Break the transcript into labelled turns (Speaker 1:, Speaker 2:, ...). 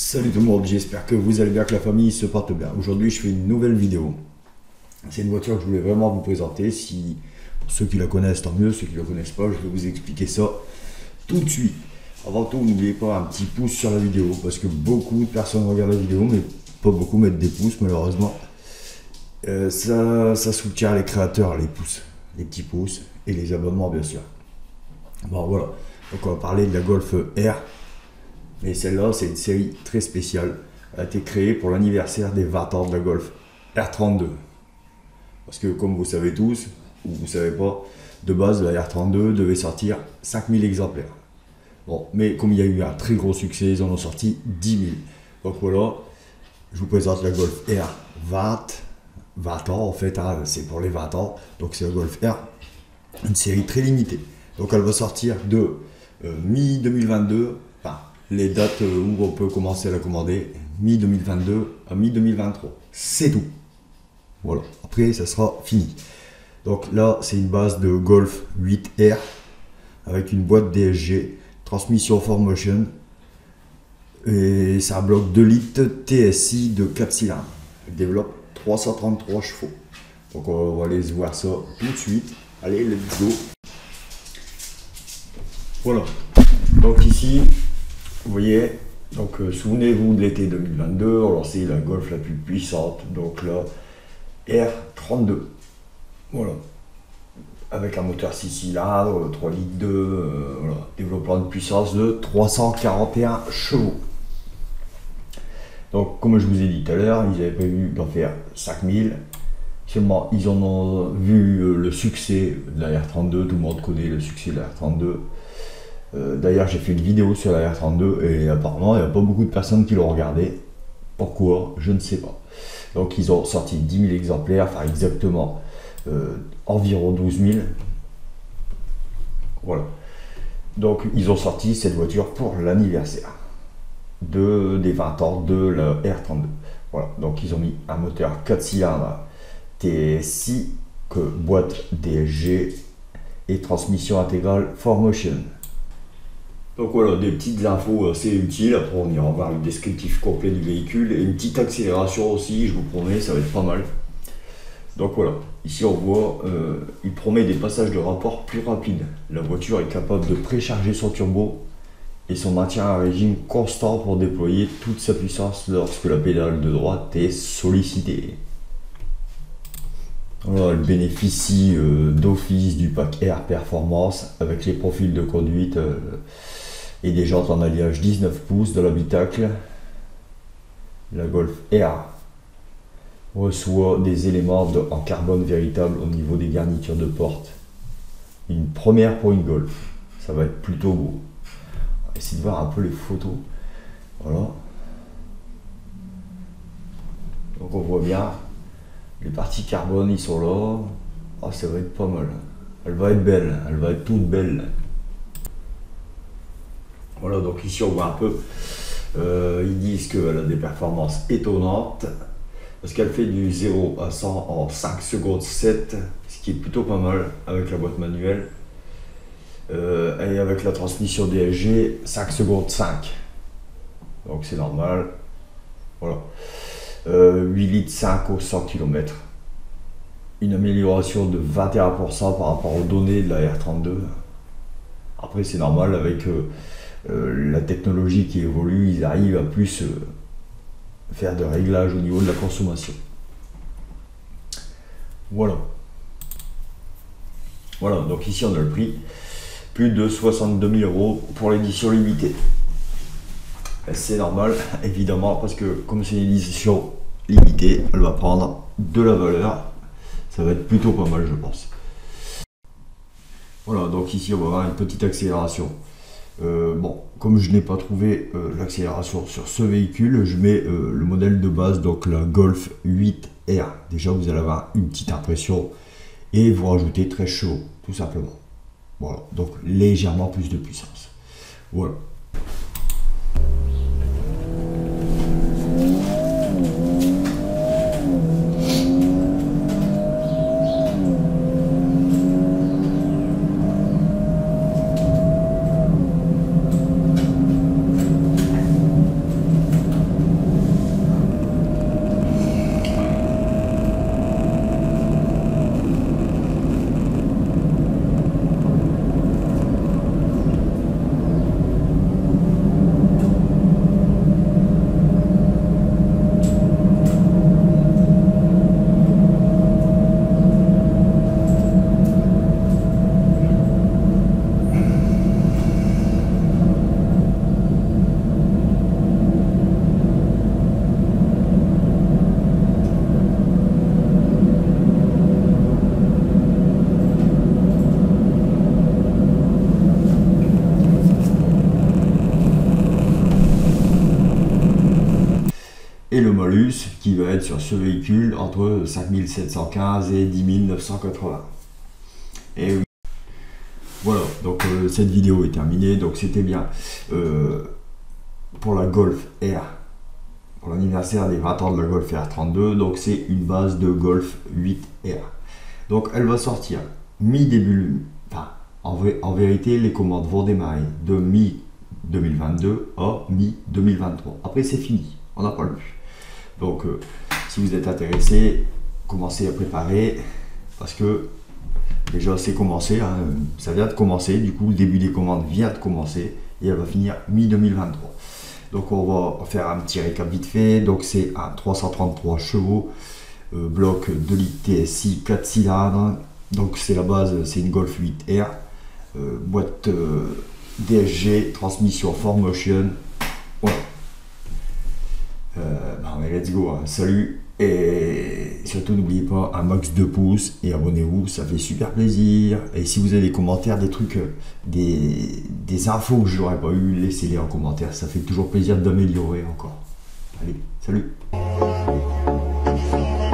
Speaker 1: Salut tout le monde, j'espère que vous allez bien, que la famille se porte bien. Aujourd'hui je fais une nouvelle vidéo. C'est une voiture que je voulais vraiment vous présenter. Si ceux qui la connaissent, tant mieux. Ceux qui ne la connaissent pas, je vais vous expliquer ça tout de suite. Avant tout, n'oubliez pas un petit pouce sur la vidéo, parce que beaucoup de personnes regardent la vidéo, mais pas beaucoup mettent des pouces malheureusement. Ça soutient les créateurs, les pouces, les petits pouces et les abonnements bien sûr. Bon voilà, donc on va parler de la Golf R. Mais celle-là, c'est une série très spéciale. Elle a été créée pour l'anniversaire des 20 ans de la Golf R32. Parce que comme vous savez tous, ou vous ne savez pas, de base la R32 devait sortir 5000 exemplaires. Bon, mais comme il y a eu un très gros succès, ils en ont sorti 10 000. Donc voilà, je vous présente la Golf R 20 ans en fait, hein, c'est pour les 20 ans. Donc c'est la Golf R, une série très limitée. Donc elle va sortir de mi-2022, enfin, les dates où on peut commencer à la commander, mi-2022 à mi-2023. C'est tout. Voilà. Après, ça sera fini. Donc là, c'est une base de Golf 8R avec une boîte DSG, transmission 4Motion et c'est un bloc 2 litres TSI de 4 cylindres. Elle développe 333 chevaux. Donc on va aller voir ça tout de suite. Allez, let's go. Voilà. Donc ici, vous voyez, donc souvenez-vous de l'été 2022, on lançait la Golf la plus puissante, donc la R32. Voilà. Avec un moteur 6 cylindres, 3 litres 2, voilà, développant une puissance de 341 chevaux. Donc comme je vous ai dit tout à l'heure, ils avaient prévu d'en faire 5000. Seulement, ils en ont vu le succès de la R32, tout le monde connaît le succès de la R32. D'ailleurs, j'ai fait une vidéo sur la R32 et apparemment, il n'y a pas beaucoup de personnes qui l'ont regardé. Pourquoi? Je ne sais pas. Donc, ils ont sorti 10 000 exemplaires, enfin exactement environ 12 000. Voilà. Donc, ils ont sorti cette voiture pour l'anniversaire des 20 ans de la R32. Voilà. Donc, ils ont mis un moteur 4 cylindres TSI, boîte DSG et transmission intégrale 4Motion. Donc voilà, des petites infos assez utiles. Après on ira voir le descriptif complet du véhicule et une petite accélération aussi, je vous promets, ça va être pas mal. Donc voilà, ici on voit, il promet des passages de rapport plus rapides. La voiture est capable de précharger son turbo et son maintien à régime constant pour déployer toute sa puissance lorsque la pédale de droite est sollicitée. Voilà, elle bénéficie d'office du pack R Performance avec les profils de conduite et des jantes en alliage 19 pouces dans l'habitacle. La Golf R reçoit des éléments en carbone véritable au niveau des garnitures de porte. Une première pour une Golf, ça va être plutôt beau. On va essayer de voir un peu les photos. Voilà. Donc on voit bien, les parties carbone ils sont là. Oh, ça va être pas mal. Elle va être belle, elle va être toute belle. Voilà, donc ici on voit un peu, ils disent qu'elle a des performances étonnantes, parce qu'elle fait du 0 à 100 en 5 secondes 7, ce qui est plutôt pas mal avec la boîte manuelle. Et avec la transmission DSG, 5 secondes 5. Donc c'est normal. Voilà. 8 litres 5 au 100 km. Une amélioration de 21% par rapport aux données de la R32. Après c'est normal avec la technologie qui évolue, ils arrivent à plus faire de réglages au niveau de la consommation. Voilà. Voilà, donc ici on a le prix. Plus de 62 000 € pour l'édition limitée. C'est normal, évidemment, parce que comme c'est une édition limitée, elle va prendre de la valeur. Ça va être plutôt pas mal, je pense. Voilà, donc ici on va avoir une petite accélération. Bon, comme je n'ai pas trouvé l'accélération sur ce véhicule, je mets le modèle de base, donc la Golf 8R. Déjà, vous allez avoir une petite impression et vous rajoutez 13 chevaux, tout simplement. Voilà, donc légèrement plus de puissance. Voilà. et le malus qui va être sur ce véhicule entre 5715 et 10 980. Et oui. Voilà, donc cette vidéo est terminée, donc c'était bien pour la Golf R, pour l'anniversaire des 20 ans de la Golf R32, donc c'est une base de Golf 8R. Donc elle va sortir mi-début, enfin en vérité les commandes vont démarrer de mi-2022 à mi-2023. Après c'est fini, on n'a pas le plus. Donc si vous êtes intéressé, commencez à préparer, parce que déjà c'est commencé, hein, ça vient de commencer, du coup le début des commandes vient de commencer et elle va finir mi-2023. Donc on va faire un petit récap vite fait. Donc c'est un 333 chevaux, bloc 2 litres TSI 4 cylindres. Donc c'est la base, c'est une Golf 8R, boîte DSG, transmission 4Motion. Voilà. Let's go, hein. Salut, et surtout n'oubliez pas un max de pouces et abonnez-vous, ça fait super plaisir. Et si vous avez des commentaires, des trucs, des infos que je n'aurais pas eu, laissez-les en commentaire, ça fait toujours plaisir d'améliorer encore. Allez, salut.